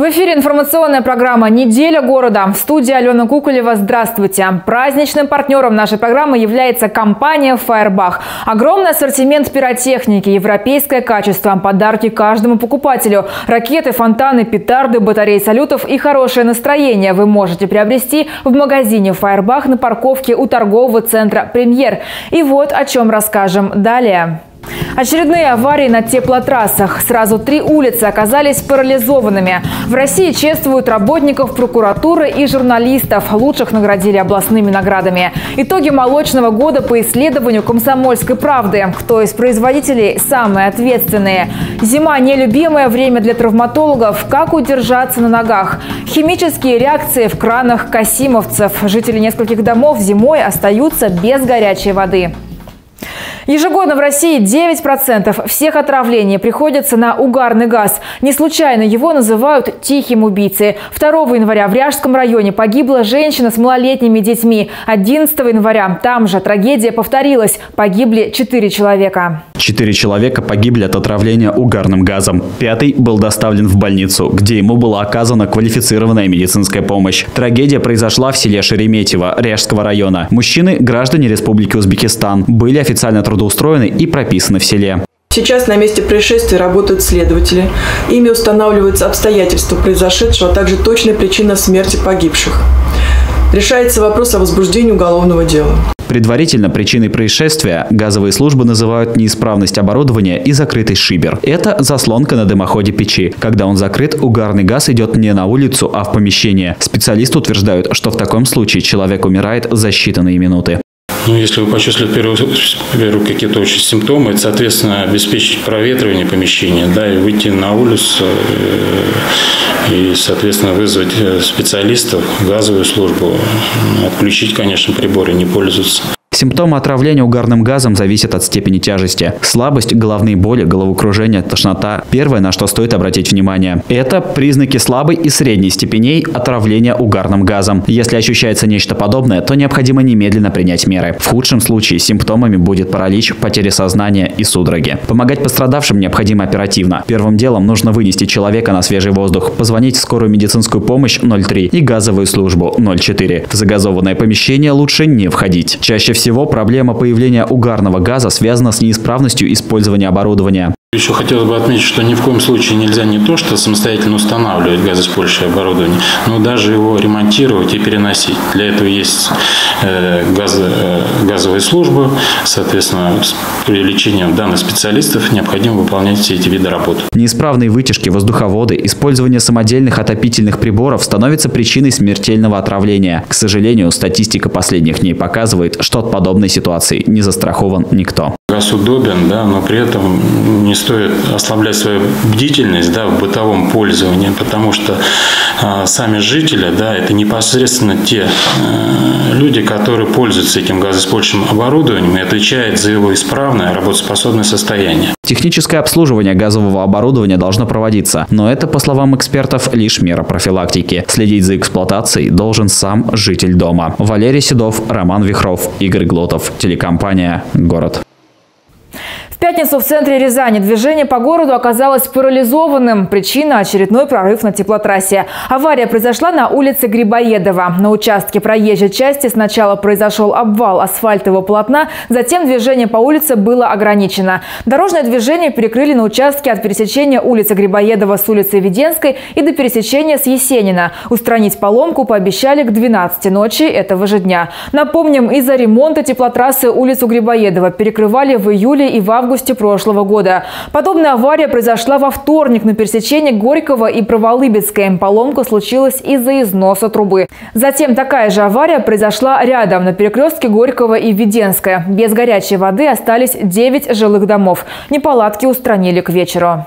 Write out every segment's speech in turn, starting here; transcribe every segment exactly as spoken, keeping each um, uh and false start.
В эфире информационная программа «Неделя города». В студии Алена Куколева. Здравствуйте. Праздничным партнером нашей программы является компания «Фаербах». Огромный ассортимент пиротехники, европейское качество, подарки каждому покупателю. Ракеты, фонтаны, петарды, батареи салютов и хорошее настроение вы можете приобрести в магазине «Фаербах» на парковке у торгового центра «Премьер». И вот о чем расскажем далее. Очередные аварии на теплотрассах. Сразу три улицы оказались парализованными. В России чествуют работников прокуратуры и журналистов. Лучших наградили областными наградами. Итоги молочного года по исследованию «Комсомольской правды». Кто из производителей самые ответственные? Зима – нелюбимое время для травматологов. Как удержаться на ногах? Химические реакции в кранах касимовцев. Жители нескольких домов зимой остаются без горячей воды. Ежегодно в России девять процентов всех отравлений приходится на угарный газ. Не случайно его называют «тихим убийцей». второго января в Ряжском районе погибла женщина с малолетними детьми. одиннадцатого января там же трагедия повторилась. Погибли четыре человека. Четыре человека погибли от отравления угарным газом. Пятый был доставлен в больницу, где ему была оказана квалифицированная медицинская помощь. Трагедия произошла в селе Шереметьево Ряжского района. Мужчины – граждане Республики Узбекистан. Были официально трудоустроены и прописаны в селе. Сейчас на месте происшествия работают следователи. Ими устанавливаются обстоятельства произошедшего, а также точная причина смерти погибших. Решается вопрос о возбуждении уголовного дела. Предварительно причиной происшествия газовые службы называют неисправность оборудования и закрытый шибер. Это заслонка на дымоходе печи. Когда он закрыт, угарный газ идет не на улицу, а в помещение. Специалисты утверждают, что в таком случае человек умирает за считанные минуты. Ну, если вы почувствовали первые какие-то очень симптомы, это, соответственно, обеспечить проветривание помещения, да, и выйти на улицу и, соответственно, вызвать специалистов, газовую службу, отключить, конечно, приборы, не пользоваться. Симптомы отравления угарным газом зависят от степени тяжести. Слабость, головные боли, головокружение, тошнота – первое, на что стоит обратить внимание. Это признаки слабой и средней степеней отравления угарным газом. Если ощущается нечто подобное, то необходимо немедленно принять меры. В худшем случае симптомами будет паралич, потеря сознания и судороги. Помогать пострадавшим необходимо оперативно. Первым делом нужно вынести человека на свежий воздух, позвонить в скорую медицинскую помощь ноль три и газовую службу ноль четыре. В загазованное помещение лучше не входить. Чаще всего Всего проблема появления угарного газа связана с неисправностью использования оборудования. Еще хотелось бы отметить, что ни в коем случае нельзя не то, что самостоятельно устанавливать газоиспользующее оборудование, но даже его ремонтировать и переносить. Для этого есть э, газ, э, газовые службы, соответственно, с привлечением данных специалистов необходимо выполнять все эти виды работ. Неисправные вытяжки, воздуховоды, использование самодельных отопительных приборов становится причиной смертельного отравления. К сожалению, статистика последних дней показывает, что от подобной ситуации не застрахован никто. Газ удобен, да, но при этом не стоит ослаблять свою бдительность, да, в бытовом пользовании, потому что э, сами жители, да, это непосредственно те э, люди, которые пользуются этим газоиспользующим оборудованием и отвечают за его исправное работоспособное состояние. Техническое обслуживание газового оборудования должно проводиться, но это, по словам экспертов, лишь мера профилактики. Следить за эксплуатацией должен сам житель дома. Валерий Седов, Роман Вихров, Игорь Глотов, телекомпания «Город». В пятницу в центре Рязани движение по городу оказалось парализованным. Причина – очередной прорыв на теплотрассе. Авария произошла на улице Грибоедова. На участке проезжей части сначала произошел обвал асфальтового полотна, затем движение по улице было ограничено. Дорожное движение перекрыли на участке от пересечения улицы Грибоедова с улицей Веденской и до пересечения с Есенина. Устранить поломку пообещали к двенадцати ночи этого же дня. Напомним, из-за ремонта теплотрассы улицу Грибоедова перекрывали в июле и в августе прошлого года. Подобная авария произошла во вторник на пересечении Горького и Праволыбецкой. Поломка случилась из-за износа трубы. Затем такая же авария произошла рядом, на перекрестке Горького и Веденская. Без горячей воды остались девять жилых домов. Неполадки устранили к вечеру.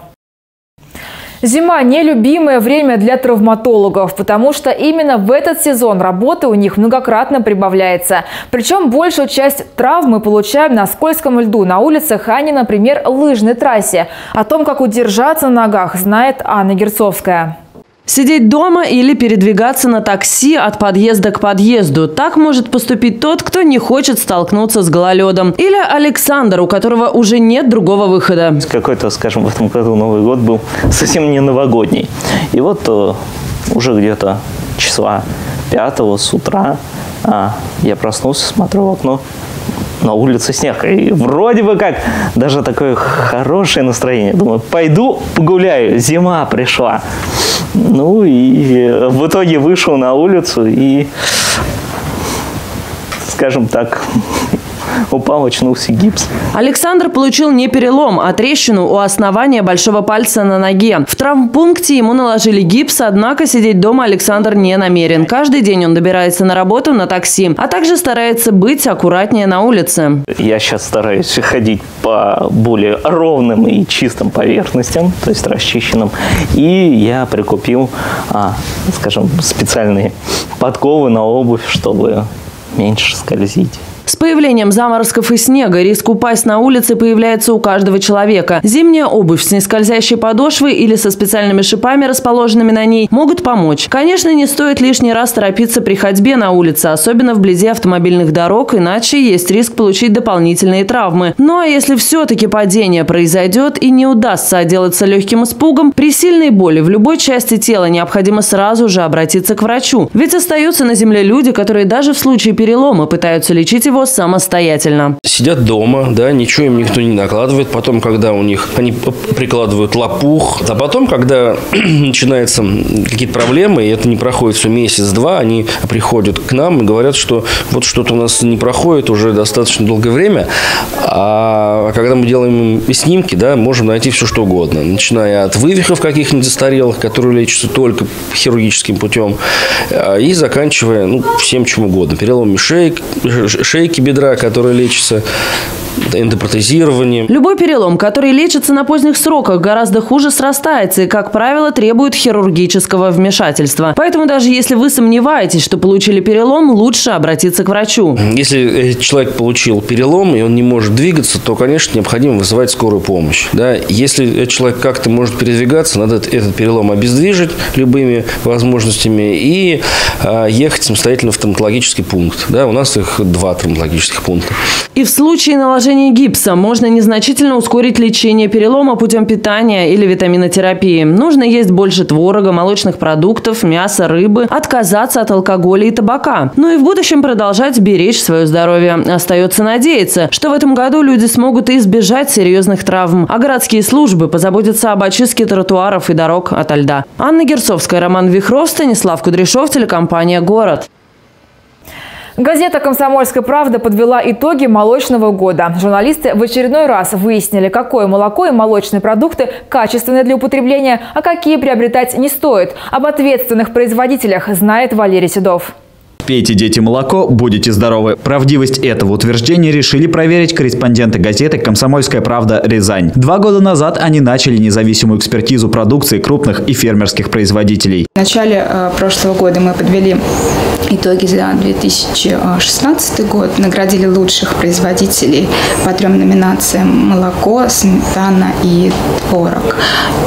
Зима – нелюбимое время для травматологов, потому что именно в этот сезон работы у них многократно прибавляется. Причем большую часть травм мы получаем на скользком льду, на улицах, а не, например, лыжной трассе. О том, как удержаться на ногах, знает Анна Герцовская. Сидеть дома или передвигаться на такси от подъезда к подъезду. Так может поступить тот, кто не хочет столкнуться с гололедом. Или Александр, у которого уже нет другого выхода. Какой-то, скажем, в этом году Новый год был совсем не новогодний. И вот э, уже где-то числа пятого с утра а, я проснулся, смотрю в окно. На улице снег. И вроде бы как даже такое хорошее настроение. Думаю, пойду погуляю. Зима пришла. Ну и в итоге вышел на улицу и, скажем так, упал, очнулся гипс. Александр получил не перелом, а трещину у основания большого пальца на ноге. В травмпункте ему наложили гипс, однако сидеть дома Александр не намерен. Каждый день он добирается на работу на такси, а также старается быть аккуратнее на улице. Я сейчас стараюсь ходить по более ровным и чистым поверхностям, то есть расчищенным. И я прикупил, а, скажем, специальные подковы на обувь, чтобы меньше скользить. С появлением заморозков и снега риск упасть на улице появляется у каждого человека. Зимняя обувь с нескользящей подошвой или со специальными шипами, расположенными на ней, могут помочь. Конечно, не стоит лишний раз торопиться при ходьбе на улице, особенно вблизи автомобильных дорог, иначе есть риск получить дополнительные травмы. Ну а если все-таки падение произойдет и не удастся отделаться легким испугом, при сильной боли в любой части тела необходимо сразу же обратиться к врачу. Ведь остаются на земле люди, которые даже в случае перелома пытаются лечить его самостоятельно. Сидят дома, да, ничего им никто не накладывает. Потом, когда у них, они прикладывают лопух. А потом, когда начинаются какие-то проблемы, и это не проходит все месяц-два, они приходят к нам и говорят, что вот что-то у нас не проходит уже достаточно долгое время. А когда мы делаем снимки, да, можем найти все, что угодно. Начиная от вывихов каких-нибудь застарелых, которые лечатся только хирургическим путем, и заканчивая, ну, всем чем угодно. Переломами шеек, шеи, бедра, которые лечатся эндопротезированием. Любой перелом, который лечится на поздних сроках, гораздо хуже срастается и, как правило, требует хирургического вмешательства. Поэтому даже если вы сомневаетесь, что получили перелом, лучше обратиться к врачу. Если человек получил перелом и он не может двигаться, то, конечно, необходимо вызывать скорую помощь. Да? Если человек как-то может передвигаться, надо этот перелом обездвижить любыми возможностями и а, ехать самостоятельно в травматологический пункт. Да? У нас их два травматологических пункта. И в случае наложения гипса можно незначительно ускорить лечение перелома путем питания или витаминотерапии. Нужно есть больше творога, молочных продуктов, мяса, рыбы, отказаться от алкоголя и табака. Ну и в будущем продолжать беречь свое здоровье. Остается надеяться, что в этом году люди смогут избежать серьезных травм, а городские службы позаботятся об очистке тротуаров и дорог ото льда. Анна Герцовская, Роман Вихров, Станислав Кудряшов, телекомпания «Город». Газета «Комсомольская правда» подвела итоги молочного года. Журналисты в очередной раз выяснили, какое молоко и молочные продукты качественны для употребления, а какие приобретать не стоит. Об ответственных производителях знает Валерий Седов. Пейте, дети, молоко, будете здоровы. Правдивость этого утверждения решили проверить корреспонденты газеты «Комсомольская правда. Рязань». Два года назад они начали независимую экспертизу продукции крупных и фермерских производителей. В начале э, прошлого года мы подвели итоги за две тысячи шестнадцатый год, наградили лучших производителей по трем номинациям: молоко, сметана и творог.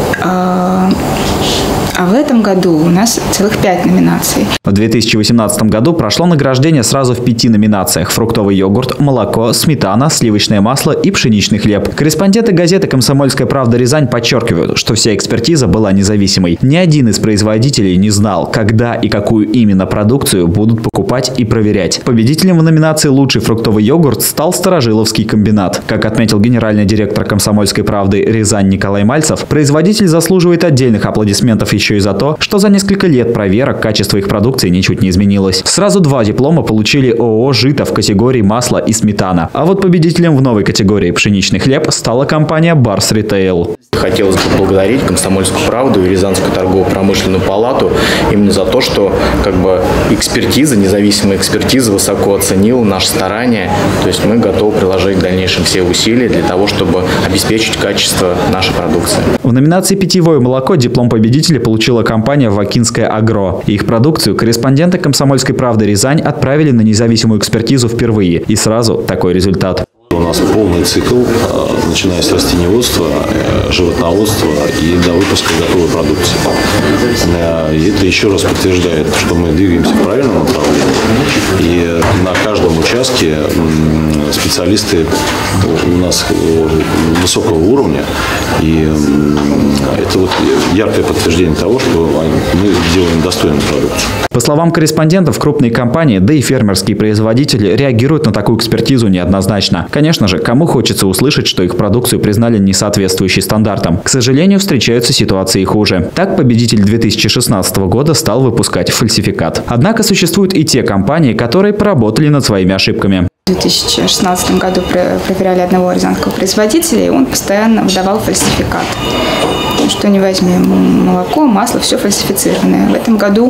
А в этом году у нас целых пять номинаций. В две тысячи восемнадцатом году прошло награждение сразу в пяти номинациях: фруктовый йогурт, молоко, сметана, сливочное масло и пшеничный хлеб. Корреспонденты газеты «Комсомольская правда. Рязань» подчеркивают, что вся экспертиза была независимой. Ни один из производителей не знал, когда и какую именно продукцию будут покупать и проверять. Победителем в номинации «Лучший фруктовый йогурт» стал Старожиловский комбинат. Как отметил генеральный директор «Комсомольской правды» Рязань Николай Мальцев, производитель заслуживает отдельных аплодисментов еще и за то, что за несколько лет проверок качество их продукции ничуть не изменилось. Сразу два диплома получили ООО «Жито» в категории масло и сметана. А вот победителем в новой категории пшеничный хлеб стала компания «Барс Ритейл». Хотелось бы поблагодарить «Комсомольскую правду» и Рязанскую торгово-промышленную палату именно за то, что как бы экспертиза, независимая экспертиза высоко оценила наши старания. То есть мы готовы приложить в дальнейшем все усилия для того, чтобы обеспечить качество нашей продукции. В номинации «Питьевое молоко» диплом победителя получила компания «Вакинская Агро». Их продукцию корреспонденты «Комсомольской правды. Рязань» отправили на независимую экспертизу впервые. И сразу такой результат. У нас полный цикл, начиная с растениеводства, животноводства и до выпуска готовой продукции. И это еще раз подтверждает, что мы двигаемся в правильном направлении. И на каждом участке специалисты у нас высокого уровня. И это вот яркое подтверждение того, что мы делаем достойную продукцию. По словам корреспондентов, крупные компании, да и фермерские производители реагируют на такую экспертизу неоднозначно. Конечно же, кому хочется услышать, что их продукцию признали несоответствующей стандартам. К сожалению, встречаются ситуации хуже. Так, победитель две тысячи шестнадцатого года стал выпускать фальсификат. Однако существуют и те компании, которые поработали над своими ошибками. В две тысячи шестнадцатом году проверяли одного рязанского производителя, и он постоянно выдавал фальсификат. Что не возьми, молоко, масло, все фальсифицированное. В этом году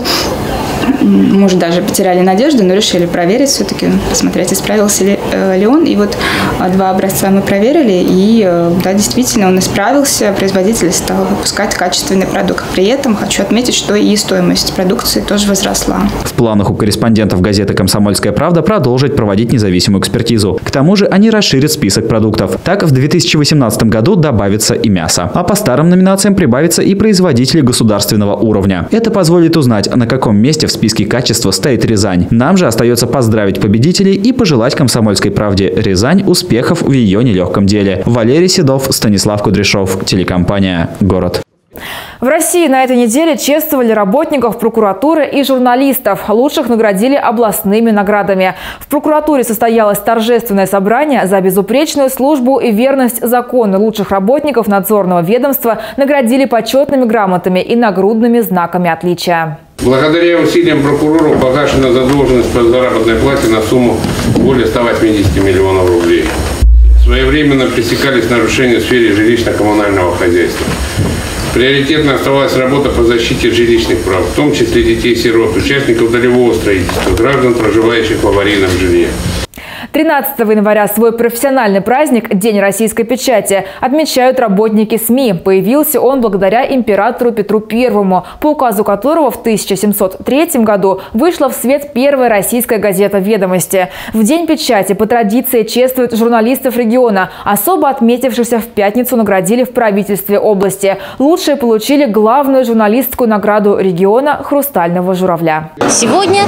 мы уже даже потеряли надежду, но решили проверить все-таки, посмотреть, исправился ли, э, ли он. И вот два образца мы проверили, и э, да, действительно он исправился, производитель стал выпускать качественный продукт. При этом хочу отметить, что и стоимость продукции тоже возросла. В планах у корреспондентов газеты «Комсомольская правда» продолжить проводить независимую экспертизу. К тому же они расширят список продуктов. Так, в две тысячи восемнадцатом году добавится и мясо. А по старым номинациям прибавится и производители государственного уровня. Это позволит узнать, на каком месте в списке качества стоит Рязань. Нам же остается поздравить победителей и пожелать «Комсомольской правде» Рязань успехов в ее нелегком деле. Валерий Седов, Станислав Кудряшов, телекомпания «Город». В России на этой неделе чествовали работников прокуратуры и журналистов. Лучших наградили областными наградами. В прокуратуре состоялось торжественное собрание за безупречную службу и верность закону. Лучших работников надзорного ведомства наградили почетными грамотами и нагрудными знаками отличия. Благодаря усилиям прокурора погашена задолженность по заработной плате на сумму более ста восьмидесяти миллионов рублей. Своевременно пресекались нарушения в сфере жилищно-коммунального хозяйства. Приоритетно оставалась работа по защите жилищных прав, в том числе детей-сирот, участников долевого строительства, граждан, проживающих в аварийном жилье. тринадцатого января свой профессиональный праздник – День российской печати – отмечают работники СМИ. Появился он благодаря императору Петру Первому, по указу которого в тысяча семьсот третьем году вышла в свет первая российская газета «Ведомости». В День печати по традиции чествуют журналистов региона. Особо отметившихся в пятницу наградили в правительстве области. Лучшие получили главную журналистскую награду региона «Хрустального журавля». Сегодня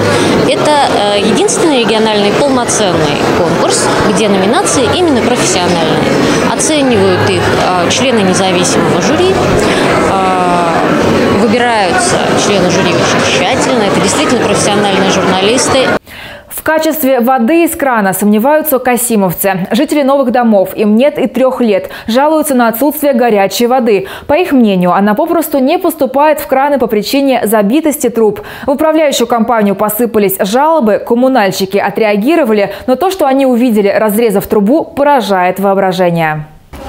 это единственный региональный полноценный конкурс, где номинации именно профессиональные. Оценивают их э, члены независимого жюри, э, выбираются члены жюри очень тщательно. Это действительно профессиональные журналисты. В качестве воды из крана сомневаются касимовцы. Жители новых домов, им нет и трех лет, жалуются на отсутствие горячей воды. По их мнению, она попросту не поступает в краны по причине забитости труб. В управляющую компанию посыпались жалобы, коммунальщики отреагировали, но то, что они увидели, разрезав трубу, поражает воображение.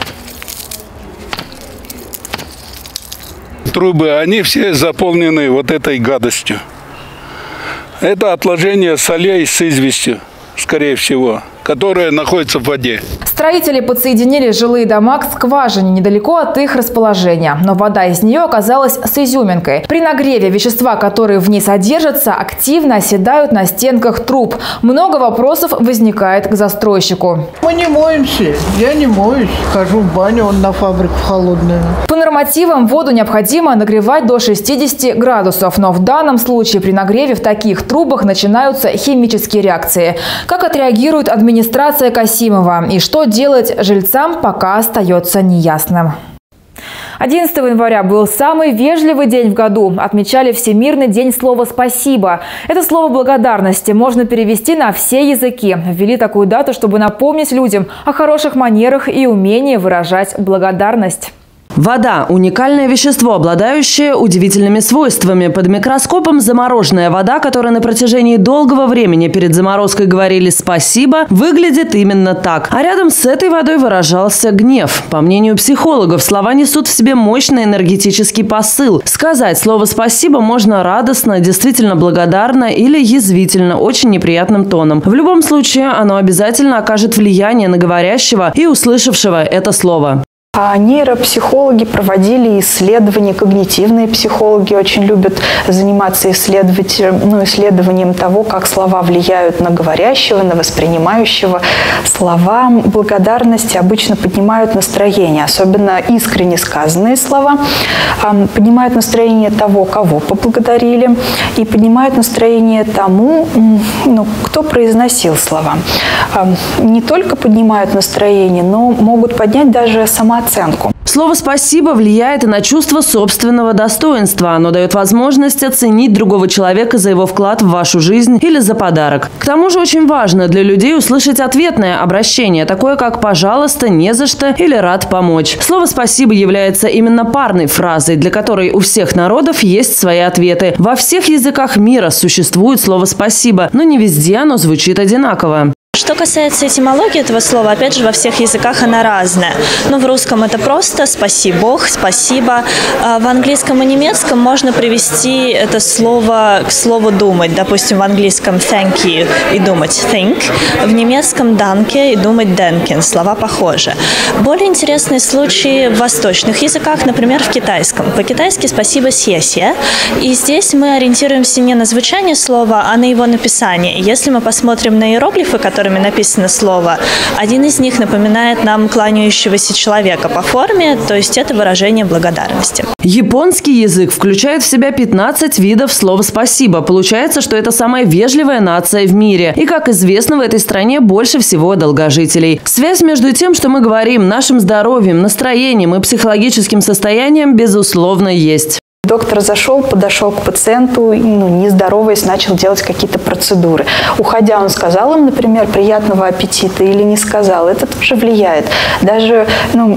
Трубы, они все заполнены вот этой гадостью. Это отложение солей с известью, скорее всего, которая находится в воде. Строители подсоединили жилые дома к скважине недалеко от их расположения. Но вода из нее оказалась с изюминкой. При нагреве вещества, которые в ней содержатся, активно оседают на стенках труб. Много вопросов возникает к застройщику. Мы не моемся. Я не моюсь. Хожу в баню, он на фабрику холодную. По нормативам воду необходимо нагревать до шестидесяти градусов. Но в данном случае при нагреве в таких трубах начинаются химические реакции. Как отреагирует администрация Касимова и что делать жильцам, пока остается неясным. одиннадцатого января был самый вежливый день в году. Отмечали Всемирный день слова «спасибо». Это слово благодарности можно перевести на все языки. Ввели такую дату, чтобы напомнить людям о хороших манерах и умении выражать благодарность. Вода – уникальное вещество, обладающее удивительными свойствами. Под микроскопом замороженная вода, которой на протяжении долгого времени перед заморозкой говорили «спасибо», выглядит именно так. А рядом с этой водой выражался гнев. По мнению психологов, слова несут в себе мощный энергетический посыл. Сказать слово «спасибо» можно радостно, действительно благодарно или язвительно, очень неприятным тоном. В любом случае, оно обязательно окажет влияние на говорящего и услышавшего это слово. А нейропсихологи проводили исследования, когнитивные психологи очень любят заниматься ну, исследованием того, как слова влияют на говорящего, на воспринимающего. Слова благодарности обычно поднимают настроение, особенно искренне сказанные слова поднимают настроение того, кого поблагодарили, и поднимают настроение тому, ну, кто произносил слова. Не только поднимают настроение, но могут поднять даже самооценку. Слово «спасибо» влияет и на чувство собственного достоинства. Оно дает возможность оценить другого человека за его вклад в вашу жизнь или за подарок. К тому же очень важно для людей услышать ответное обращение, такое как «пожалуйста», «не за что» или «рад помочь». Слово «спасибо» является именно парной фразой, для которой у всех народов есть свои ответы. Во всех языках мира существует слово «спасибо», но не везде оно звучит одинаково. Что касается этимологии этого слова, опять же, во всех языках она разная. Но в русском это просто «спаси Бог», «спасибо». В английском и немецком можно привести это слово к слову «думать». Допустим, в английском «thank you» и думать «think». В немецком «danke» и думать «denken». Слова похожи. Более интересные случаи в восточных языках, например, в китайском. По-китайски «спасибо» «сьесье». И здесь мы ориентируемся не на звучание слова, а на его написание. Если мы посмотрим на иероглифы, которые написано слово, один из них напоминает нам кланяющегося человека по форме, то есть это выражение благодарности. Японский язык включает в себя пятнадцать видов слова «спасибо». Получается, что это самая вежливая нация в мире. И, как известно, в этой стране больше всего долгожителей. Связь между тем, что мы говорим, нашим здоровьем, настроением и психологическим состоянием, безусловно, есть. Доктор зашел, подошел к пациенту, ну, не здороваясь, начал делать какие-то процедуры. Уходя, он сказал им, например, «приятного аппетита» или не сказал. Это тоже влияет. Даже ну,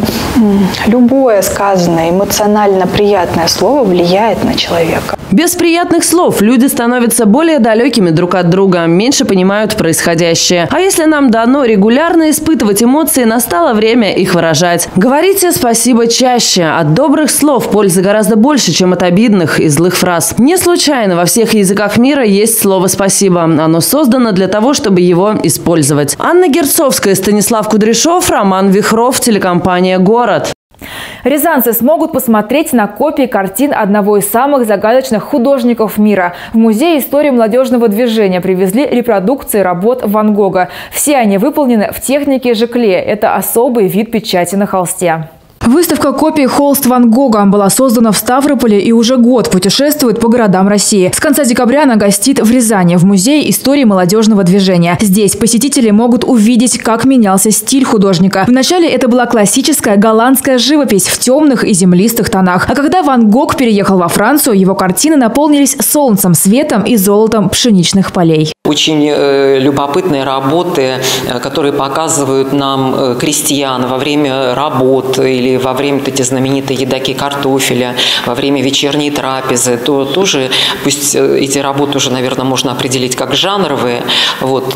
любое сказанное, эмоционально приятное слово влияет на человека. Без приятных слов люди становятся более далекими друг от друга, меньше понимают происходящее. А если нам дано регулярно испытывать эмоции, настало время их выражать. Говорите «спасибо» чаще. От добрых слов пользы гораздо больше, чем от обидных и злых фраз. Не случайно во всех языках мира есть слово «спасибо». Оно создано для того, чтобы его использовать. Анна Герцовская, Станислав Кудряшов, Роман Вихров, телекомпания «Город». Рязанцы смогут посмотреть на копии картин одного из самых загадочных художников мира. В Музее истории молодежного движения привезли репродукции работ Ван Гога. Все они выполнены в технике жикле. Это особый вид печати на холсте. Выставка копий холст Ван Гога была создана в Ставрополе и уже год путешествует по городам России. С конца декабря она гостит в Рязани, в Музее истории молодежного движения. Здесь посетители могут увидеть, как менялся стиль художника. Вначале это была классическая голландская живопись в темных и землистых тонах. А когда Ван Гог переехал во Францию, его картины наполнились солнцем, светом и золотом пшеничных полей. Очень э, любопытные работы, э, которые показывают нам э, крестьян во время работ или во время эти знаменитые едоки картофеля, во время вечерней трапезы, то тоже, пусть эти работы уже, наверное, можно определить как жанровые, вот,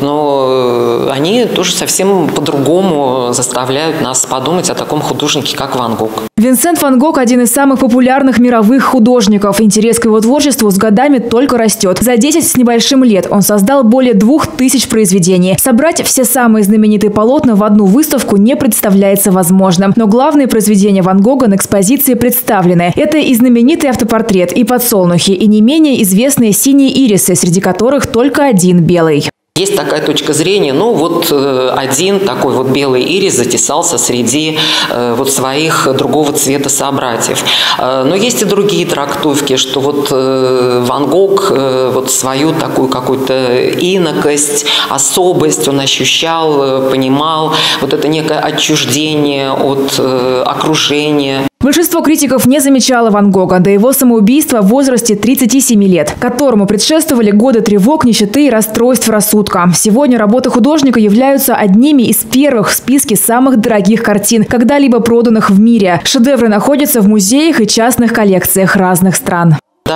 но они тоже совсем по-другому заставляют нас подумать о таком художнике, как Ван Гог. Винсент Ван Гог – один из самых популярных мировых художников. Интерес к его творчеству с годами только растет. За десять с небольшим лет он создал более двух тысяч произведений. Собрать все самые знаменитые полотна в одну выставку не представляется возможным. Но главные произведения Ван Гога на экспозиции представлены. Это и знаменитый автопортрет, и подсолнухи, и не менее известные синие ирисы, среди которых только один белый. Есть такая точка зрения, ну вот один такой вот белый ирис затесался среди вот своих другого цвета собратьев. Но есть и другие трактовки, что вот Ван Гог вот свою такую какую-то инокость, особость он ощущал, понимал, вот это некое отчуждение от окружения. Большинство критиков не замечало Ван Гога до его самоубийства в возрасте тридцати семи лет, которому предшествовали годы тревог, нищеты и расстройств рассудка. Сегодня работы художника являются одними из первых в списке самых дорогих картин, когда-либо проданных в мире. Шедевры находятся в музеях и частных коллекциях разных стран.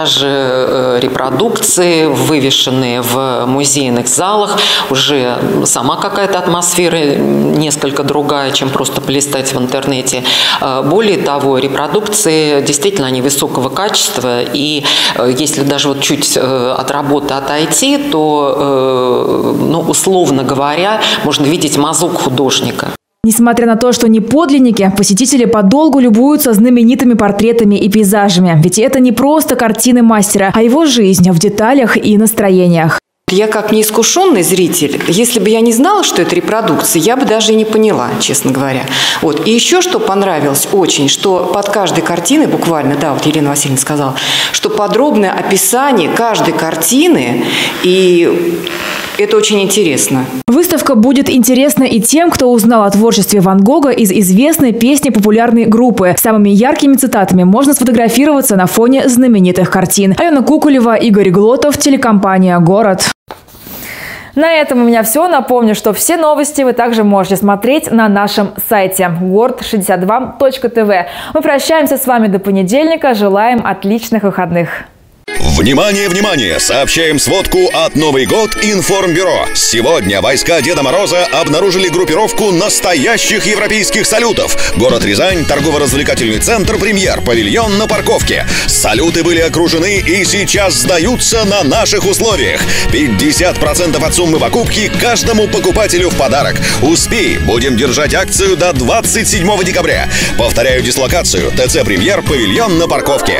Даже репродукции, вывешенные в музейных залах, уже сама какая-то атмосфера несколько другая, чем просто полистать в интернете. Более того, репродукции действительно они высокого качества, и если даже вот чуть от работы отойти, то, ну, условно говоря, можно видеть мазок художника. Несмотря на то, что не подлинники, посетители подолгу любуются знаменитыми портретами и пейзажами. Ведь это не просто картины мастера, а его жизнь в деталях и настроениях. Я как неискушенный зритель, если бы я не знала, что это репродукция, я бы даже и не поняла, честно говоря. Вот. И еще что понравилось очень, что под каждой картиной, буквально, да, вот Елена Васильевна сказала, что подробное описание каждой картины, и это очень интересно. Выставка будет интересна и тем, кто узнал о творчестве Ван Гога из известной песни популярной группы. Самыми яркими цитатами можно сфотографироваться на фоне знаменитых картин. Алена Куколева, Игорь Глотов, телекомпания «Город». На этом у меня все. Напомню, что все новости вы также можете смотреть на нашем сайте город шестьдесят два точка тв. Мы прощаемся с вами до понедельника. Желаем отличных выходных. Внимание, внимание! Сообщаем сводку от Новый год информбюро. Сегодня войска Деда Мороза обнаружили группировку настоящих европейских салютов. Город Рязань, торгово-развлекательный центр «Премьер», павильон на парковке. Салюты были окружены и сейчас сдаются на наших условиях. пятьдесят процентов от суммы покупки каждому покупателю в подарок. Успей! Будем держать акцию до двадцать седьмого декабря. Повторяю дислокацию. ТЦ «Премьер», павильон на парковке.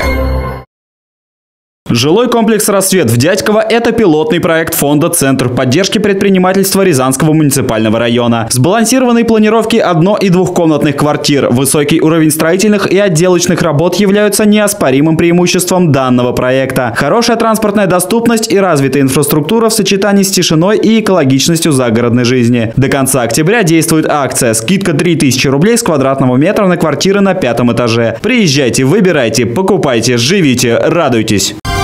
Жилой комплекс «Рассвет» в Дядьково – это пилотный проект фонда «Центр поддержки предпринимательства Рязанского муниципального района». Сбалансированной планировки одно- и двухкомнатных квартир, высокий уровень строительных и отделочных работ являются неоспоримым преимуществом данного проекта. Хорошая транспортная доступность и развитая инфраструктура в сочетании с тишиной и экологичностью загородной жизни. До конца октября действует акция «Скидка три тысячи рублей с квадратного метра на квартиры на пятом этаже». Приезжайте, выбирайте, покупайте, живите, радуйтесь.